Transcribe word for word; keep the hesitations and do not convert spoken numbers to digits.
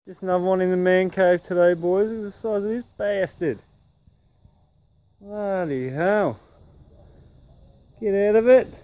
Just another one in the man cave today, boys. Look at the size of this bastard. Bloody hell. Get out of it.